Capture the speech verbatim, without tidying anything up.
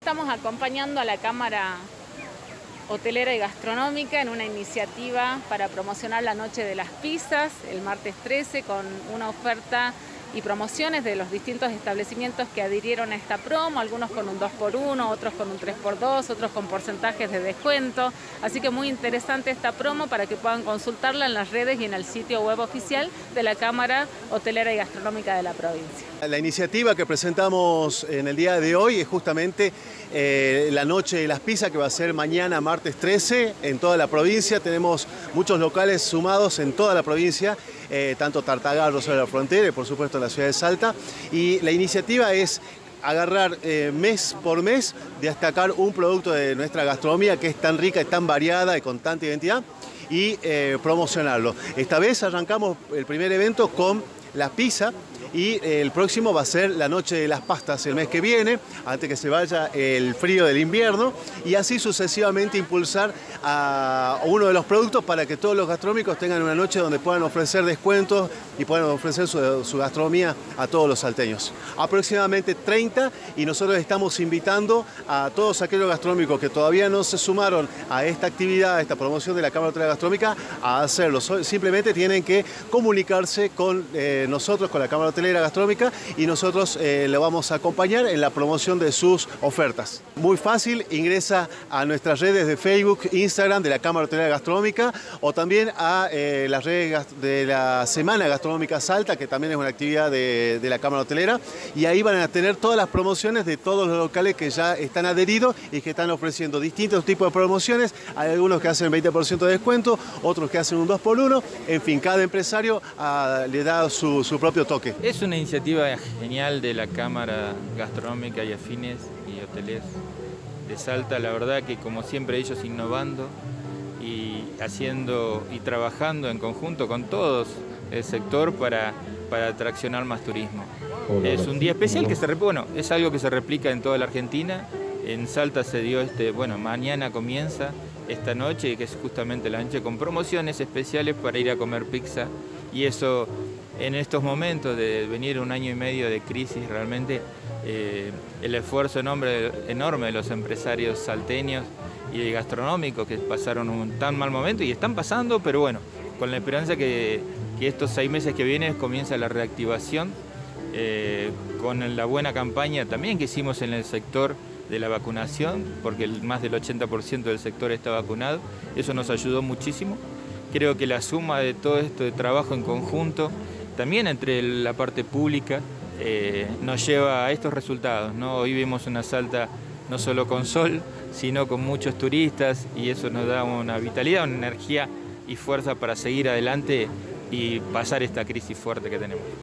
Estamos acompañando a la Cámara Hotelera y Gastronómica en una iniciativa para promocionar la Noche de las Pizzas el martes trece con una oferta y promociones de los distintos establecimientos que adhirieron a esta promo, algunos con un dos por uno, otros con un tres por dos, otros con porcentajes de descuento. Así que muy interesante esta promo para que puedan consultarla en las redes y en el sitio web oficial de la Cámara Hotelera y Gastronómica de la provincia. La iniciativa que presentamos en el día de hoy es justamente eh, la Noche de las Pizzas, que va a ser mañana, martes trece, en toda la provincia. Tenemos muchos locales sumados en toda la provincia, eh, tanto Tartagal, Rosario de la Frontera y por supuesto en la ciudad de Salta. Y la iniciativa es agarrar eh, mes por mes, destacar un producto de nuestra gastronomía que es tan rica y tan variada y con tanta identidad, y eh, promocionarlo. Esta vez arrancamos el primer evento con la pizza, y el próximo va a ser la Noche de las Pastas el mes que viene, antes que se vaya el frío del invierno, y así sucesivamente impulsar a uno de los productos para que todos los gastronómicos tengan una noche donde puedan ofrecer descuentos y puedan ofrecer su, su gastronomía a todos los salteños. Aproximadamente treinta, y nosotros estamos invitando a todos aquellos gastronómicos que todavía no se sumaron a esta actividad, a esta promoción de la Cámara Hotelera Gastronómica, a hacerlo. Simplemente tienen que comunicarse con eh, nosotros, con la Cámara Hotelera Gastronómica, y nosotros eh, le vamos a acompañar en la promoción de sus ofertas. Muy fácil, ingresa a nuestras redes de Facebook, Instagram de la Cámara Hotelera Gastronómica, o también a eh, las redes de la Semana Gastronómica Salta, que también es una actividad de, de la Cámara Hotelera, y ahí van a tener todas las promociones de todos los locales que ya están adheridos y que están ofreciendo distintos tipos de promociones. Hay algunos que hacen veinte por ciento de descuento, otros que hacen un dos por uno, en fin, cada empresario ah, le da su, su propio toque. Es una iniciativa genial de la Cámara Gastronómica y Afines y Hoteles de Salta. La verdad que, como siempre, ellos innovando y haciendo y trabajando en conjunto con todos el sector para, para atraccionar más turismo. Es un día especial que se, bueno, es algo que se replica en toda la Argentina. En Salta se dio este, bueno, mañana comienza esta noche, que es justamente la noche con promociones especiales para ir a comer pizza, y eso en estos momentos de venir un año y medio de crisis, realmente eh, el esfuerzo enorme, enorme de los empresarios salteños y gastronómicos que pasaron un tan mal momento y están pasando, pero bueno, con la esperanza que, que estos seis meses que vienen comienza la reactivación, eh, con la buena campaña también que hicimos en el sector de la vacunación, porque el, más del ochenta por ciento del sector está vacunado. Eso nos ayudó muchísimo. Creo que la suma de todo esto de trabajo en conjunto, también entre la parte pública, eh, nos lleva a estos resultados, ¿no? Hoy vimos una Salta no solo con sol, sino con muchos turistas, y eso nos da una vitalidad, una energía y fuerza para seguir adelante y pasar esta crisis fuerte que tenemos.